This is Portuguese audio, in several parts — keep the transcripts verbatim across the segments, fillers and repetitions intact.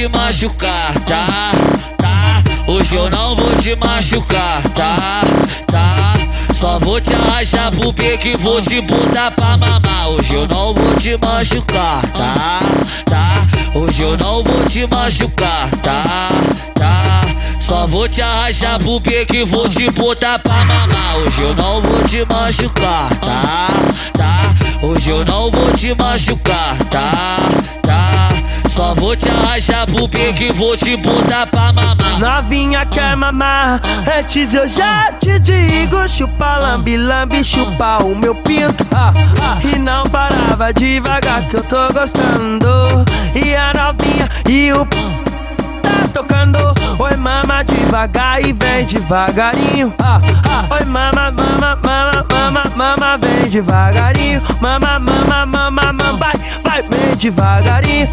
te machucar, tá? Tá? Hoje eu não vou te machucar, tá? Tá? Só vou te arrastar pro beco e vou te botar pra mamar. Hoje eu não vou te machucar, tá? Tá? Hoje eu não vou te machucar, tá? Tá? Só vou te arrastar pro beco e vou te botar pra mamar. Hoje eu não vou te machucar, tá? Tá? Hoje eu não vou te machucar, tá? Tá? Só vou te arrastar pro beco e vou te botar pra mamar. Novinha quer mamar, antes eu já te digo. Chupa lambe, lambe, chupa o meu pinto, ah, ah. E não parava devagar que eu tô gostando. E a novinha e o tá tocando. Oi mama devagar e vem devagarinho, ah, ah. Oi mama, mama, mama, mama, mama, vem devagarinho. Mama, mama, mama, mama, vai, vai, vem devagarinho.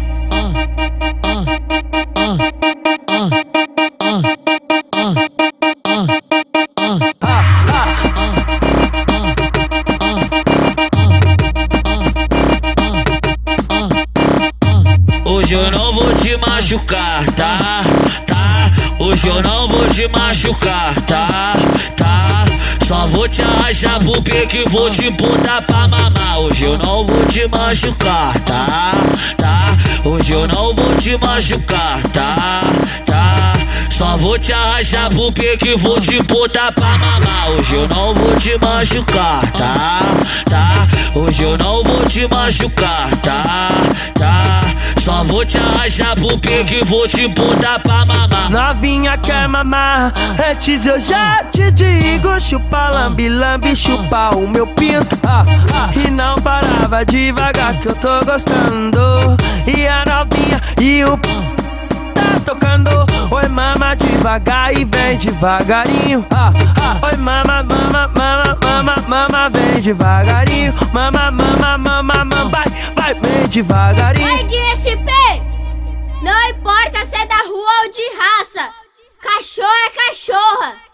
Hoje eu não vou te machucar, tá? Tá? Hoje eu não vou te machucar, tá? Tá? Só vou te arrastar pro beco e vou te botar pra mamar. Hoje eu não vou te machucar, tá? Tá? Hoje eu não vou te machucar, tá? Tá? Só vou te arrastar pro beco e vou te botar pra mamar. Hoje eu não vou te machucar, tá? Tá? Hoje eu não vou te machucar, tá? Tá? Só vou te arrastar pro beco e vou te botar pra mamar. Novinha quer mamar, antes eu já te digo. Chupa lambe, lambe, chupa o meu pinto, ah, ah. E não parava devagar que eu tô gostando. E a novinha e o tá tocando. Oi mama devagar e vem devagarinho, ah, ah. Oi mama, mama, mama, mama, mama, vem devagarinho. Mama, mama, mama, mama, vai, vai, vem devagarinho. Oi Gui S P, não importa se é da rua ou de raça, cachorro é cachorra.